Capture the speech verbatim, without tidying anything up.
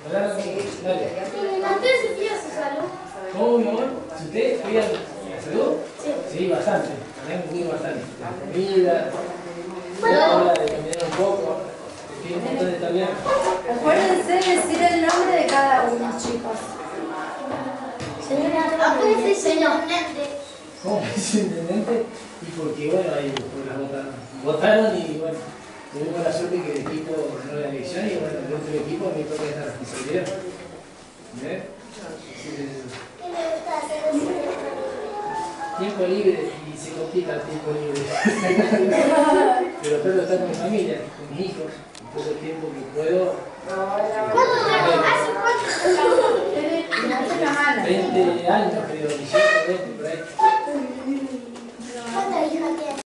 ¿Verdad? Sí. Dale. ¿Usted se fía su salud? ¿Cómo, mi amor? ¿Si ustedes cuidan la salud? Sí. Sí, bastante. También cuido bastante. La comida, Bueno. la hora de caminar un poco. Es importante también. Acuérdense de decir el nombre de cada uno, chicos. Señora, apúrese, señor. ¿Cómo es intendente? Y porque, bueno, ahí pues, las votaron. Votaron y, bueno, tuvimos la suerte que el equipo ganó la elección y, bueno, dentro del equipo me toca esta responsabilidad. ¿Ves? Así que, ¿Qué le gusta hacer? tiempo libre y se complica el tiempo libre. Pero espero estar con mi familia, con mis hijos, todo el tiempo que puedo. ¿Cuánto trabajo? ¿Hace cuánto trabajo? Levante la mano. veinte años, creo, dieciocho, veinte, por ahí.